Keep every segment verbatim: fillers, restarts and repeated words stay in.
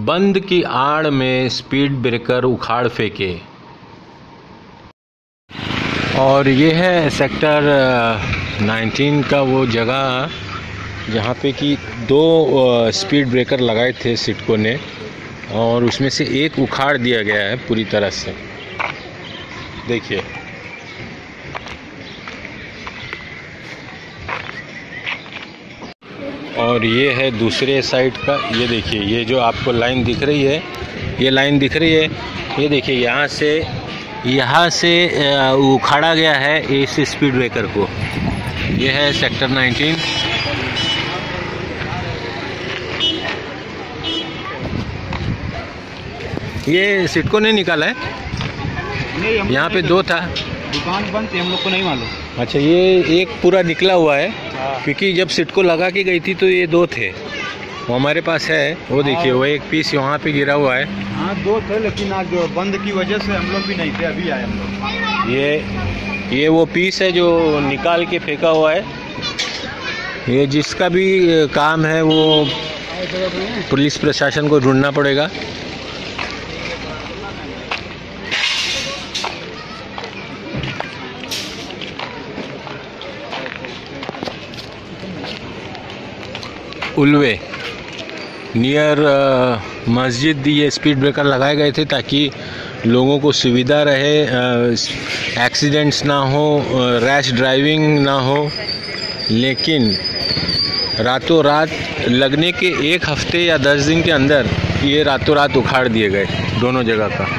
बंद की आड़ में स्पीड ब्रेकर उखाड़ फेंके। और ये है सेक्टर नाइनटीन का वो जगह जहाँ पे कि दो स्पीड ब्रेकर लगाए थे सिडको ने, और उसमें से एक उखाड़ दिया गया है पूरी तरह से। देखिए, और ये है दूसरे साइड का। ये देखिए, ये जो आपको लाइन दिख रही है, ये लाइन दिख रही है, ये देखिए यहाँ से यहाँ से उखाड़ा गया है इस स्पीड ब्रेकर को। ये है सेक्टर नाइनटीन। ये सिडको ने निकाला है, यहाँ पे दो था, दुकान बंद थी, हम लोग को नहीं मालूम। अच्छा, ये एक पूरा निकला हुआ है, क्योंकि जब सिडको लगा के गई थी तो ये दो थे, वो हमारे पास है। वो देखिए, वो एक पीस वहाँ पे गिरा हुआ है। हाँ, दो थे, लेकिन आज बंद की वजह से हम लोग भी नहीं थे, अभी आए हम लोग। ये ये वो पीस है जो निकाल के फेंका हुआ है। ये जिसका भी काम है वो पुलिस प्रशासन को ढूंढना पड़ेगा। उल्वे नियर मस्जिद ये स्पीड ब्रेकर लगाए गए थे ताकि लोगों को सुविधा रहे, एक्सीडेंट्स ना हो, रैश ड्राइविंग ना हो। लेकिन रातों रात लगने के एक हफ्ते या दस दिन के अंदर ये रातों रात उखाड़ दिए गए दोनों जगह का।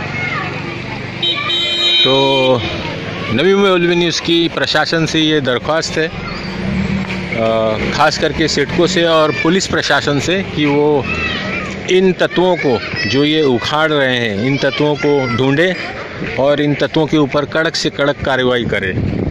तो नवी मुंबई उल्वे न्यूज़ की प्रशासन से ये दरख्वास्त है, ख़ास करके सिडको से और पुलिस प्रशासन से, कि वो इन तत्वों को जो ये उखाड़ रहे हैं, इन तत्वों को ढूंढे और इन तत्वों के ऊपर कड़क से कड़क कार्रवाई करे।